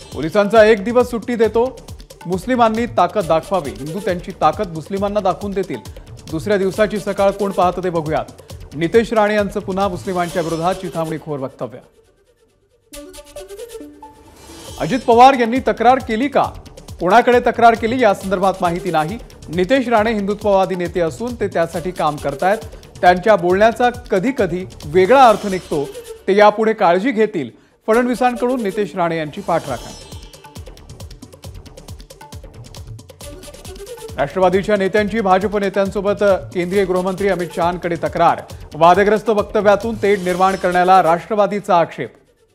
पोलिसांचा एक दिवस सुट्टी देतो, मुस्लिमांनी ताकद दाखवावी, हिंदू त्यांची ताकद मुस्लिमांना दाखवून देतील। दुसऱ्या दिवसाची सकाळ कोण पाहतं ते बघूयात। नितेश राणे यांचं पुन्हा मुस्लिमांच्या विरोधात चिथावणीखोर वक्तव्य। अजित पवार यांनी तक्रार केली का? कोणाकडे तक्रार केली या संदर्भात माहिती नाही। नितेश राणे हिंदुत्ववादी नेते असून ते त्यासाठी काम करतायत। त्यांच्या बोलण्याचा कधी कधी वेगळा अर्थ निघतो, ते यापुढे काळजी घेतील। फडणवीसांकडून नितेश राणे यांची पाठराखण। राष्ट्रवादीच्या नेत्यांची भाजप नेत्यांसोबत केंद्रीय गृहमंत्री अमित शहांकडे तक्रार। वादग्रस्त वक्तव्यातून तेढ निर्माण करण्याला राष्ट्रवादीचा आक्षेप।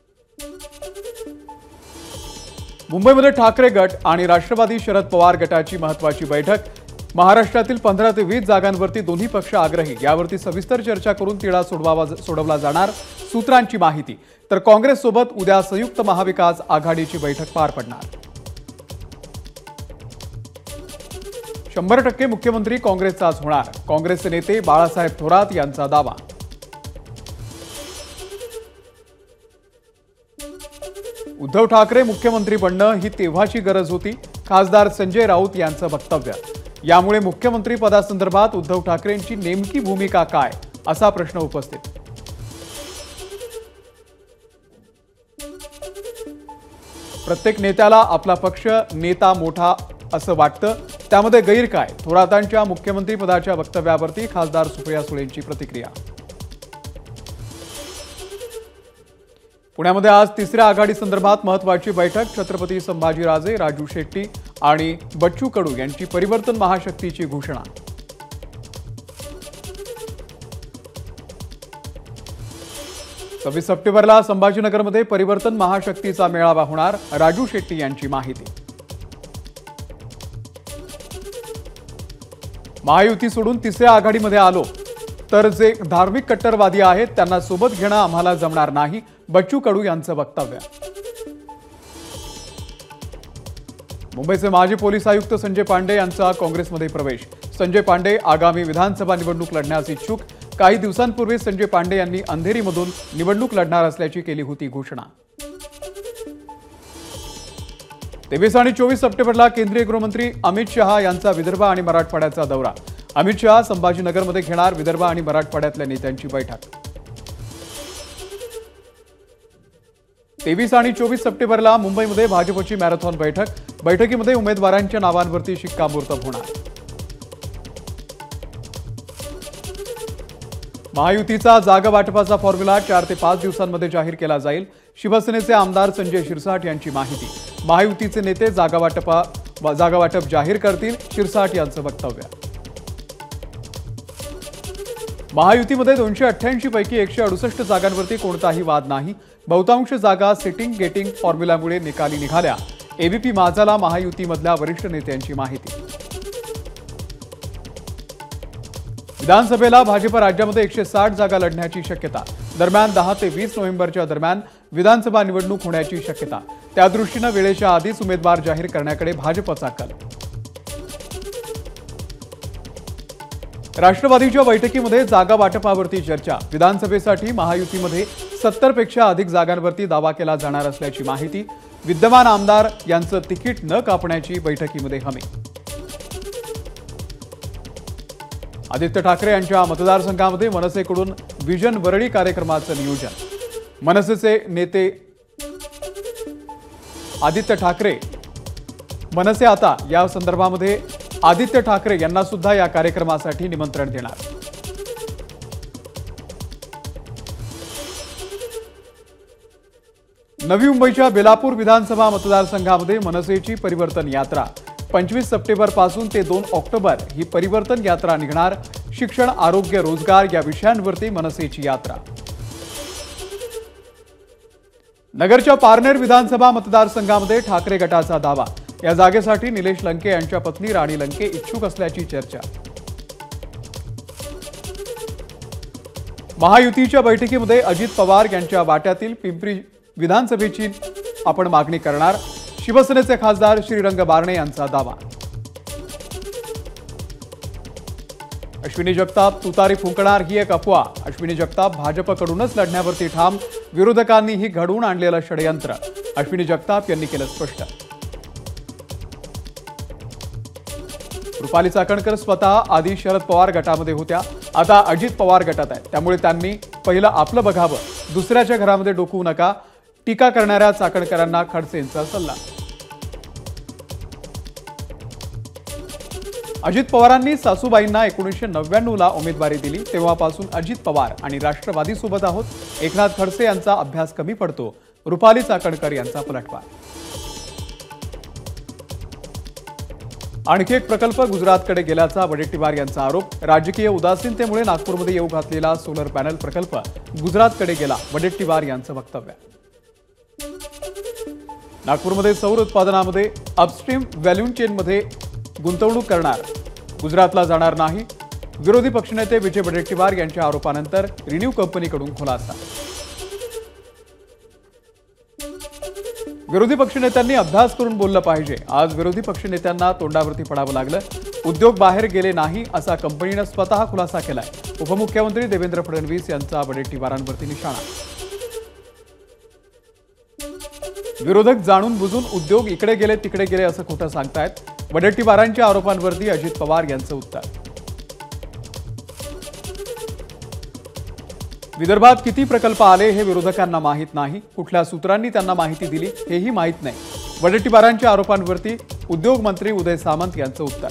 मुंबईमध्ये ठाकरे गट आणि राष्ट्रवादी शरद पवार गटाची महत्त्वाची बैठक। महाराष्ट्रातील 15 ते 20 जागांवरती दोन्ही पक्ष आग्रही, यावरती सविस्तर चर्चा करून तिढा सोडवला जाणार, सूत्रांची माहिती। तर काँग्रेससोबत उद्या संयुक्त महाविकास आघाडीची बैठक पार पडणार। 100% मुख्यमंत्री काँग्रेसचाच होणार, काँग्रेसचे नेते बाळासाहेब थोरात यांचा दावा। उद्धव ठाकरे मुख्यमंत्री बनणं ही तेव्हाची गरज होती, खासदार संजय राऊत यांचं वक्तव्य। यामुळे मुख्यमंत्री पदासंदर्भात उद्धव ठाकरेंची नेमकी भूमिका काय, असा प्रश्न उपस्थित। प्रत्येक नेत्याला आपला पक्ष नेता मोठा असं वाटतं, त्यामध्ये गैर काय? थोरातांच्या मुख्यमंत्री पदाच्या वक्तव्यावरती खासदार सुप्रिया सुळेंची प्रतिक्रिया। पुण्यामध्ये आज तिसऱ्या आघाडी संदर्भात महत्त्वाची बैठक। छत्रपती संभाजीराजे, राजू शेट्टी आणि बच्चू कडू यांची परिवर्तन महाशक्तीची घोषणा। सव्वीस सप्टेंबरला संभाजीनगरमध्ये परिवर्तन महाशक्तीचा मेळावा होणार, राजू शेट्टी यांची माहिती। महायुती सोडून तिसऱ्या आघाडीमध्ये आलो तर जे धार्मिक कट्टरवादी आहेत त्यांना सोबत घेणं आम्हाला जमणार नाही, बच्चू कडू यांचं वक्तव्य। मुंबईचे माजी पोलीस आयुक्त संजय पांडे यांचा काँग्रेसमध्ये प्रवेश। संजय पांडे आगामी विधानसभा निवडणूक लढण्यास इच्छुक। काही दिवसांपूर्वी संजय पांडे यांनी अंधेरीमधून निवडणूक लढणार असल्याची केली होती घोषणा। 23 आणि 24 सप्टेंबरला केंद्रीय गृहमंत्री अमित शहा यांचा विदर्भ आणि मराठवाड्याचा दौरा। अमित शहा संभाजीनगरमध्ये घेणार विदर्भ आणि मराठवाड्यातल्या नेत्यांची बैठक। 23 आणि 24 सप्टेंबरला मुंबईमध्ये भाजपची मॅरेथॉन बैठक। बैठकीमध्ये उमेदवारांच्या नावांवरती शिक्कामोर्तब होणार। महायुतीचा जागा वाटपाचा फॉर्म्युला 4 ते 5 दिवसांमध्ये जाहीर केला जाईल। शिवसेनेचे आमदार संजय शिरसाट यांची माहिती। महायुतीचे नेते जागा वाटप जाहीर करतील, शिरसाट यांचं वक्तव्य। महायुतीमध्ये 288 पैकी 168 जागांवरती कोणताही वाद नाही। बहुतांश जागा सिटिंग गेटिंग फॉर्म्युल्यामुळे निकाली निघाल्या। एबीपी माझाला महायुतीमधल्या वरिष्ठ नेत्यांची माहिती। विधानसभेला भाजप राज्यामध्ये 160 जागा लढण्याची शक्यता। दरम्यान 10 ते 20 नोव्हेंबरच्या दरम्यान विधानसभा निवडणूक होण्याची शक्यता। त्यादृष्टीने वेळेच्या आधीच उमेदवार जाहीर करण्याकडे भाजपचा कल। राष्ट्रवादीच्या बैठकीमध्ये जागा वाटपावरती चर्चा। विधानसभेसाठी महायुतीमध्ये 70 पेक्षा अधिक जागांवरती दावा केला जाणार असल्याची माहिती। विद्यमान आमदार यांचं तिकीट न कापण्याची बैठकीमध्ये हमी। आदित्य ठाकरे यांच्या मतदारसंघामध्ये मनसेकडून विजन वरळी कार्यक्रमाचं नियोजन। मनसेचे नेते आदित्य ठाकरे मनसे आता या संदर्भामध्ये आदित्य ठाकरे यांना सुद्धा या कार्यक्रमासाठी निमंत्रण देणार। नवी मुंबईच्या बेलापूर विधानसभा मतदारसंघामध्ये मनसेची परिवर्तन यात्रा। 25 सप्टेंबर पासून ते 2 ऑक्टोबर ही परिवर्तन यात्रा निघणार। शिक्षण, आरोग्य, रोजगार या विषयांवरती मनसेची यात्रा। नगरच्या पारनेर विधानसभा मतदारसंघामध्ये ठाकरे गटाचा दावा। या जागेसाठी निलेश लंके यांच्या पत्नी राणी लंके इच्छुक असल्याची चर्चा। महायुतीच्या बैठकीमध्ये अजित पवार यांच्या वाट्यातील पिंपरी विधानसभेची आपण मागणी करणार। शिवसेनेचे खासदार श्रीरंग बारणे यांचा दावा। अश्विनी जगताप तुतारी फुंकणार ही एक अफवा। अश्विनी जगताप भाजपकडूनच लढण्यावरती ठाम। विरोधकांनी ही घडवून आणलेलं षडयंत्र। अश्विनी जगताप यांनी केलं स्पष्ट। रुपाली चाकणकर स्वतः आधी शरद पवार गटामध्ये होत्या, आता अजित पवार गटात आहेत, त्यामुळे त्यांनी पहिलं आपलं बघावं, दुसऱ्याच्या घरामध्ये डोकवू नका, टीका करणाऱ्या चाकणकरांना खडसेंचा सल्ला। अजित पवारांनी सासूबाईंना 1999 ला उमेदवारी दिली, तेव्हापासून अजित पवार आणि राष्ट्रवादी सोबत आहोत। एकनाथ खडसे यांचा अभ्यास कमी पडतो, रुपाली चाकणकर यांचा पलटवार। आणखी एक प्रकल्प गुजरातकडे गेल्याचा वडेट्टीवार यांचा आरोप। राजकीय उदासीनतेमुळे नागपूरमध्ये येऊ घातलेला सोलर पॅनल प्रकल्प गुजरातकडे गेला, वडेट्टीवार यांचं वक्तव्य। नागपूरमध्ये सौर उत्पादनामध्ये अपस्ट्रीम व्हॅल्यू चेनमध्ये गुंतवणूक करणार, गुजरातला जाणार नाही, विरोधी पक्षनेते विजय वडेट्टीवार यांच्या आरोपानंतर रिन्यू कंपनीकडून खुलासा। विरोधी पक्षनेत्यांनी अभ्यास करून बोललं पाहिजे, आज विरोधी पक्षनेत्यांना तोंडावरती पडावं लागलं, उद्योग बाहेर गेले नाही असा कंपनीनं स्वतः खुलासा केलाय। उपमुख्यमंत्री देवेंद्र फडणवीस यांचा वडेट्टीवारांवरती निशाणा। विरोधक जाणून बुजून उद्योग इकडे गेले तिकडे गेले असं खोटं सांगतायत, वडेट्टीवारांच्या आरोपांवरती अजित पवार यांचं उत्तर। विदर्भात किती प्रकल्प आले हे विरोधकांना माहीत नाही, कुठल्या सूत्रांनी त्यांना माहिती दिली हेही माहीत नाही, वडेट्टीवारांच्या आरोपांवरती उद्योग मंत्री उदय सामंत यांचं उत्तर।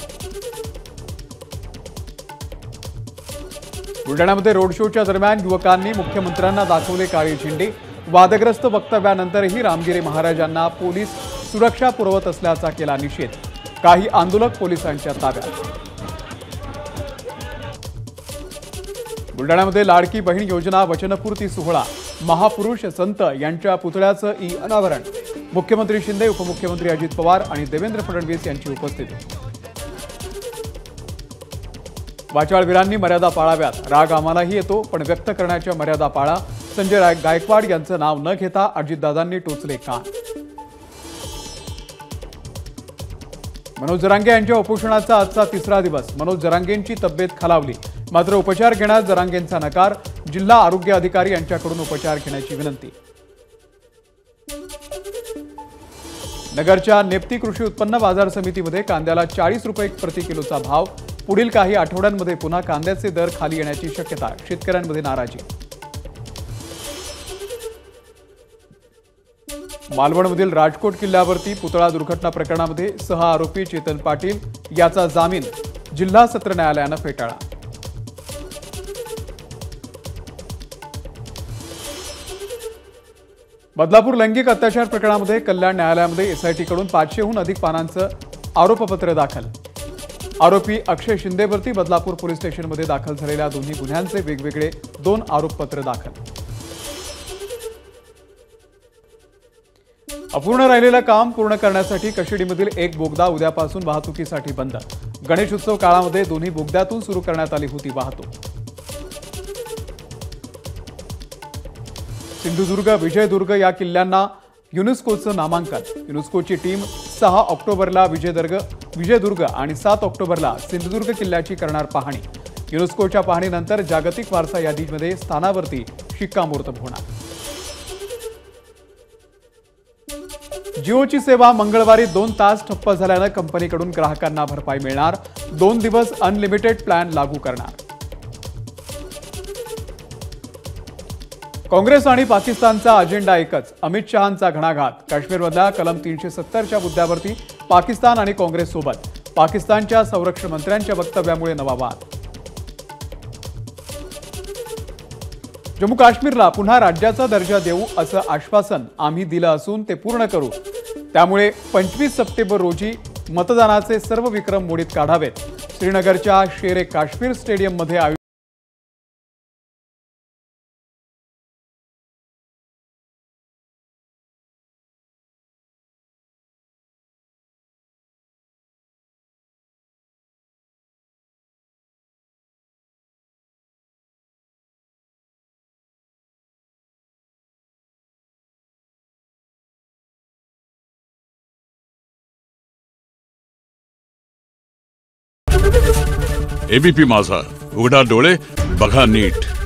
बुलढाण्यामध्ये रोड शोच्या दरम्यान युवकांनी मुख्यमंत्र्यांना दाखवले काळे झेंडे, वादग्रस्त वक्तव्यानंतरही रामगिरी महाराजांना पोलीस सुरक्षा पुरवत असल्याचा केला निषेध, काही आंदोलक पोलिसांच्या ताब्यात। बुलढाण्यामध्ये लाडकी बहीण योजना वचनपूर्ती सोहळा, महापुरुष संत यांच्या पुतळ्याचं अनावरण, मुख्यमंत्री शिंदे, उपमुख्यमंत्री अजित पवार आणि देवेंद्र फडणवीस यांची उपस्थिती। वाचाळवीरांनी मर्यादा पाळाव्यात, राग आम्हालाही येतो पण व्यक्त करण्याच्या मर्यादा पाळा, संजय गायकवाड यांचं नाव न घेता अजितदादांनी टोचले कान। मनोज जरांगे यांच्या उपोषणाचा आजचा तिसरा दिवस, मनोज जरांगेंची तब्येत खालावली, मात्र उपचार घेण्यास जरांगेंचा नकार, जिल्हा आरोग्य अधिकारी यांच्याकडून उपचार घेण्याची विनंती। नगरच्या नेप्ती कृषी उत्पन्न बाजार समितीमध्ये कांद्याला 40 रुपये प्रति किलोचा भाव, पुढील काही आठवड्यांमध्ये पुन्हा कांद्याचे दर खाली येण्याची शक्यता, शेतकऱ्यांमध्ये नाराजी। मालवणमधील राजकोट किल्ल्यावरती पुतळा दुर्घटना प्रकरणामध्ये 6 आरोपी चेतन पाटील याचा जामीन जिल्हा सत्र न्यायालयानं फेटाळला। बदलापूर लैंगिक अत्याचार प्रकरणामध्ये कल्याण न्यायालयामध्ये एसआयटीकडून 500हून अधिक पानांचं आरोपपत्र दाखल, आरोपी अक्षय शिंदेवरती बदलापूर पोलीस स्टेशनमध्ये दाखल झालेल्या दोन्ही गुन्ह्यांचे वेगवेगळे 2 आरोपपत्र दाखल। अपूर्ण राहिलेलं काम पूर्ण करण्यासाठी कशिडीमधील एक बोगदा उद्यापासून वाहतुकीसाठी बंद, गणेश उत्सव काळामध्ये दोन्ही बोगद्यातून सुरू करण्यात आली होती वाहतूक। सिंधुदुर्ग, विजयदुर्ग या किल्ल्यांना युनेस्कोचं नामांकन, युनेस्कोची टीम 6 ऑक्टोबरला विजयदुर्ग आणि 7 ऑक्टोबरला सिंधुदुर्ग किल्ल्याची करणार पाहणी, युनेस्कोच्या पाहणीनंतर जागतिक वारसा यादीमध्ये स्थानावरती शिक्कामोर्तब होणार। जिओची सेवा मंगळवारी 2 तास ठप्प झाल्यानं कंपनीकडून ग्राहकांना भरपाई मिळणार, 2 दिवस अनलिमिटेड प्लॅन लागू करणार। काँग्रेस आणि पाकिस्तानचा अजेंडा एकच, अमित शहांचा घणाघात, काश्मीरमधल्या कलम 370च्या मुद्द्यावरती पाकिस्तान आणि काँग्रेस सोबत, पाकिस्तानच्या संरक्षण मंत्र्यांच्या वक्तव्यामुळे नवा वाद। जम्मू काश्मीरला पुन्हा राज्याचा दर्जा देऊ असं आश्वासन आम्ही दिलं असून ते पूर्ण करू, त्यामुळे 25 सप्टेंबर रोजी मतदानाचे सर्व विक्रम मोडीत काढावेत, श्रीनगरच्या शेर ए काश्मीर स्टेडियममध्ये एबीपी माझा, उघडा डोळे बघा नीट।